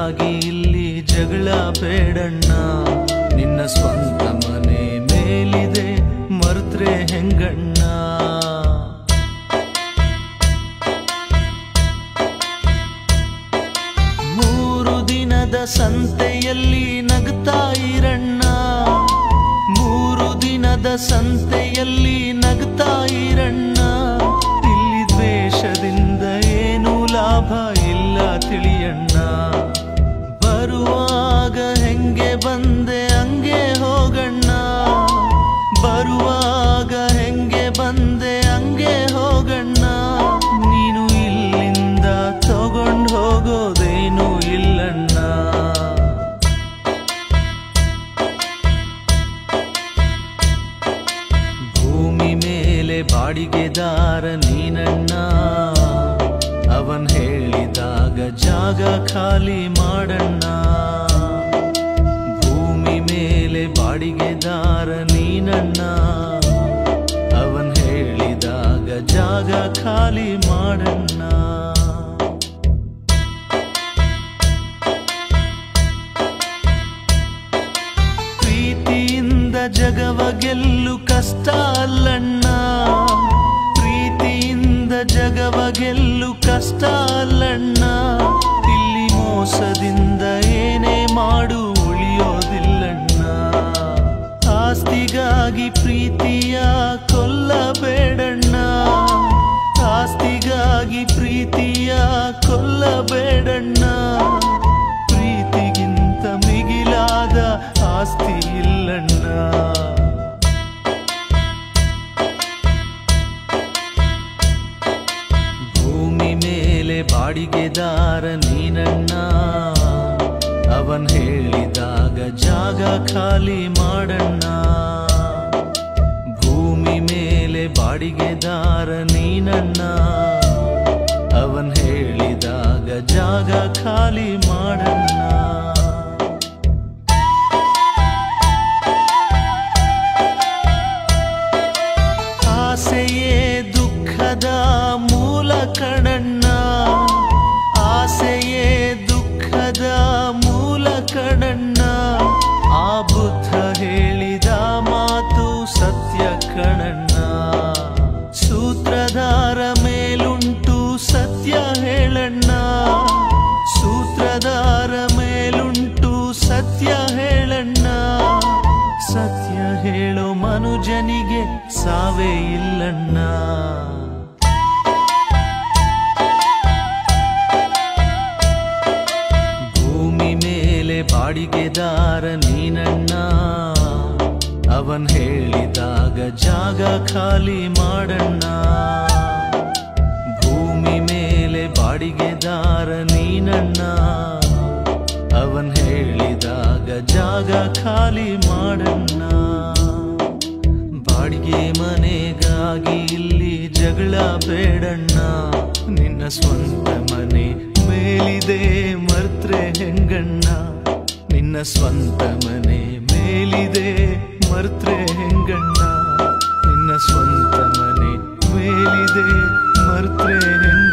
ಮನೆಗಾಗಿ ಇಲ್ಲಿ ಜಗಳ ಬೇಡಣ್ಣ. ನಿನ್ನ ಸ್ವಂತ ಮನೆ ಮೇಲಿದೆ ಮರ್ತ್ರೆ ಹೆಂಗಣ್ಣ. ಮೂರು ದಿನದ ಸಂತೆಯಲ್ಲಿ ನಗ್ತಾ ಇರಣ್ಣ. ಮೂರು ದಿನದ ಸಂತೆಯಲ್ಲಿ ನಗ್ತಾ ಇರಣ್ಣ. ಇಲ್ಲಿ ದ್ವೇಷದಿಂದ ಏನು ಲಾಭ ಇಲ್ಲ ತಿಳಿಯಣ್ಣ. ಬರುವಾಗ ಹೆಂಗೆ ಬಂದೆ ಹಂಗೆ ಹೋಗಣ್ಣ. ಬರುವಾಗ ಹೆಂಗೆ ಬಂದೆ ಹಂಗೆ ಹೋಗಣ್ಣ. ನೀನು ಇಲ್ಲಿಂದ ತಗೊಂಡು ಹೋಗೋದೇನು ಇಲ್ಲಣ್ಣ. ಭೂಮಿ ಮೇಲೆ ಬಾಡಿಗೆದಾರ ನೀನಣ್ಣ. ಅವನ್ ಹೇಳಿದಾಗ ಜಾಗ ಖಾಲಿ ಮಾಡಣ್ಣ. ಭೂಮಿ ಮೇಲೆ ಬಾಡಿಗೆದಾರ ನೀನಣ್ಣ. ಅವನ್ ಹೇಳಿದಾಗ ಜಾಗ ಖಾಲಿ ಮಾಡಣ್ಣ. ಪ್ರೀತಿಯಿಂದ ಜಗವ ಗೆಲ್ಲು ಕಷ್ಟ ಅಲ್ಲಣ್ಣ. ಪ್ರೀತಿಯಿಂದ ಜಗವ ಗೆಲ್ಲು ಕಷ್ಟ ಅಲ್ಲಣ್ಣ. ಇಲ್ಲಿ ಮೋಸದಿಂದ ಏನೇ ಮಾಡು ಉಳಿಯೋದಿಲ್ಲಣ್ಣ. ಆಸ್ತಿಗಾಗಿ ಪ್ರೀತಿಯ ಕೊಲ್ಲಬೇಡಣ್ಣ. ಆಸ್ತಿಗಾಗಿ ಪ್ರೀತಿಯ ಕೊಲ್ಲಬೇಡಣ್ಣ. ಪ್ರೀತಿಗಿಂತ ಮಿಗಿಲಾದ ಆಸ್ತಿ ಇಲ್ಲಣ್ಣ. ಭೂಮಿ ಮೇಲೆ ಬಾಡಿಗೆದಾರ ನೀನಣ್ಣ. ಅವನ್ ಹೇಳಿದಾಗ ಜಾಗ ಖಾಲಿ ಮಾಡಣ್ಣ. ಭೂಮಿ ಮೇಲೆ ಬಾಡಿಗೆದಾರ ನೀನಣ್ಣ. ಅವನ್ ಹೇಳಿದಾಗ ಜಾಗ ಖಾಲಿ ಮಾಡಣ್ಣ. ಆಸೆಯೇ ದುಃಖದ ಮೂಲ ಕಣಣ್ಣ. ಆಸೆಯೇ ದುಃಖದ ಮೂಲ ಕಣಣ್ಣ. ಆ ಬುದ್ಧ ಹೇಳಿದ ಮಾತು ಸತ್ಯ ಕಣಣ್ಣ. ಸೂತ್ರಧಾರ ಮೇಲುಂಟು ಸತ್ಯ ಹೇಳಣ್ಣ. ಸೂತ್ರಧಾರ ಮೇಲುಂಟು ಸತ್ಯ ಹೇಳಣ್ಣ. ಸತ್ಯ ಹೇಳೋ ಮನುಜನಿಗೆ ಸಾವೇ ಇಲ್ಲಣ್ಣ. ಭೂಮಿ ಮೇಲೆ ಬಾಡಿಗೆದಾರ ನೀನಣ್ಣ. ಅವನ್ ಹೇಳಿದಾಗ ಜಾಗ ಖಾಲಿ ಮಾಡಣ್ಣ. ಭೂಮಿ ಮೇಲೆ ಬಾಡಿಗೆದಾರ ನೀನಣ್ಣ. ಅವನ್ ಹೇಳಿದಾಗ ಜಾಗ ಖಾಲಿ ಮಾಡಣ್ಣ. ಬಾಡಿಗೆ ಮನೆಗಾಗಿ ಇಲ್ಲಿ ಜಗಳ ಬೇಡಣ್ಣ. ನಿನ್ನ ಸ್ವಂತ ಮನೆ ಮೇಲಿದೆ ಮರ್ತ್ರೆ ಹೆಂಗಣ್ಣ. ನಿನ್ನ ಸ್ವಂತ ಮನೆ ಮೇಲಿದೆ ಮರ್ತ್ರೆ ಹೆಂಗಣ್ಣ. ನಿನ್ನ ಸ್ವಂತ ಮನೆ ಮೇಲಿದೆ ಮರ್ತ್ರೆ ಹೆಂಗಣ್ಣ.